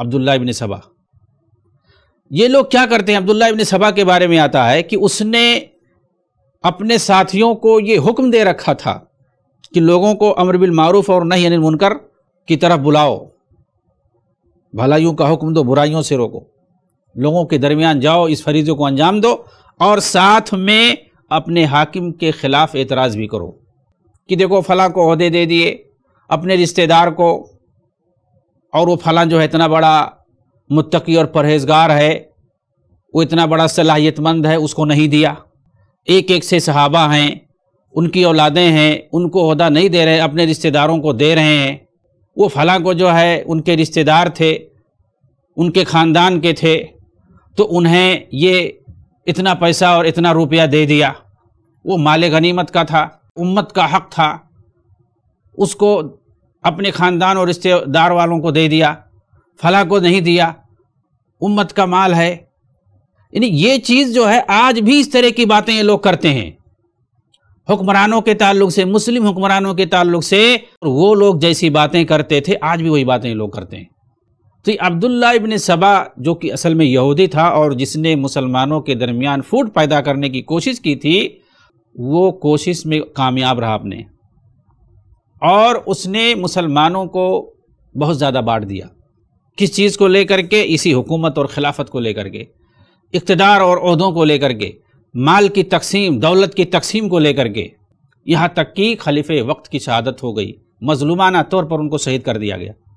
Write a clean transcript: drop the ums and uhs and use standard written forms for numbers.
عبداللہ ابن سبا۔ یہ لوگ کیا کرتے ہیں؟ عبداللہ ابن سبا کے بارے میں آتا ہے کہ اس نے اپنے ساتھیوں کو یہ حکم دے رکھا تھا کہ لوگوں کو امر بالمعروف اور نہی عن المنکر کی طرف بلاؤ، بھلائیوں کا حکم دو، برائیوں سے روکو، لوگوں کے درمیان جاؤ، اس فریضے کو انجام دو، اور ساتھ میں اپنے حاکم کے خلاف اعتراض بھی کرو کہ دیکھو فلاں کو عہدے دے دیے اپنے رشتہ دار کو، اور وہ فلاں جو ہے اتنا بڑا متقی اور پرہیزگار ہے، وہ اتنا بڑا صلاحیت مند ہے، اس کو نہیں دیا۔ ایک ایک سے صحابہ ہیں، ان کی اولادیں ہیں، ان کو عہدہ نہیں دے رہے، اپنے رشتہ داروں کو دے رہے ہیں۔ وہ فلاں کو جو ہے ان کے رشتہ دار تھے، ان کے خاندان کے تھے، تو انہیں یہ اتنا پیسہ اور اتنا روپیہ دے دیا، وہ مال غنیمت کا تھا، امت کا حق تھا، اس کو اپنے خاندان اور رشتہ دار والوں کو دے دیا، فلاں کو نہیں دیا، امت کا مال ہے۔ یعنی یہ چیز جو ہے آج بھی اس طرح کی باتیں یہ لوگ کرتے ہیں حکمرانوں کے تعلق سے، مسلم حکمرانوں کے تعلق سے، اور وہ لوگ جیسی باتیں کرتے تھے آج بھی وہی باتیں یہ لوگ کرتے ہیں۔ تو عبداللہ ابن سبا جو کہ اصل میں یہودی تھا اور جس نے مسلمانوں کے درمیان پھوٹ پیدا کرنے کی کوشش کی تھی، وہ کوشش میں کامیاب رہا اپنے، اور اس نے مسلمانوں کو بہت زیادہ بانٹ دیا۔ کس چیز کو لے کر کے؟ اسی حکومت اور خلافت کو لے کر کے، اقتدار اور عہدوں کو لے کر کے، مال کی تقسیم، دولت کی تقسیم کو لے کر کے، یہاں تک کہ خلیفہ وقت کی شہادت ہو گئی، مظلومانہ طور پر ان کو شہید کر دیا گیا۔